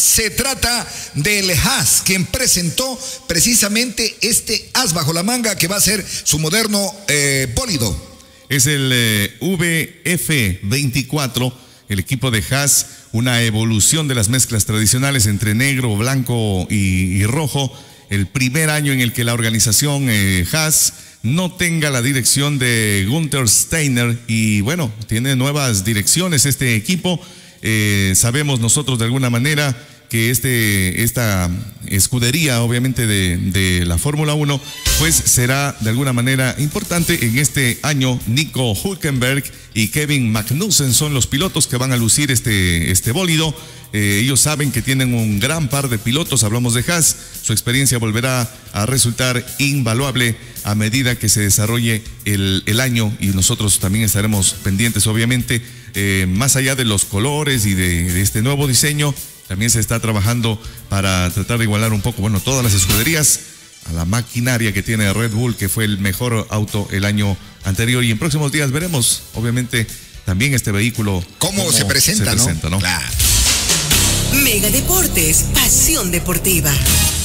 Se trata del Haas, quien presentó precisamente este as bajo la manga que va a ser su moderno bólido. Es el VF24, el equipo de Haas, una evolución de las mezclas tradicionales entre negro, blanco y rojo. El primer año en el que la organización Haas no tenga la dirección de Gunther Steiner y bueno, tiene nuevas direcciones este equipo. Sabemos nosotros de alguna manera que esta escudería obviamente de la Fórmula 1 pues será de alguna manera importante en este año. Nico Hülkenberg y Kevin Magnussen son los pilotos que van a lucir este bólido. Ellos saben que tienen un gran par de pilotos, hablamos de Haas, su experiencia volverá a resultar invaluable a medida que se desarrolle el año y nosotros también estaremos pendientes obviamente, más allá de los colores y de este nuevo diseño. También se está trabajando para tratar de igualar un poco, bueno, todas las escuderías a la maquinaria que tiene Red Bull, que fue el mejor auto el año anterior. Y en próximos días veremos, obviamente, también este vehículo. ¿Cómo se presenta, ¿no? Claro. Mega Deportes, pasión deportiva.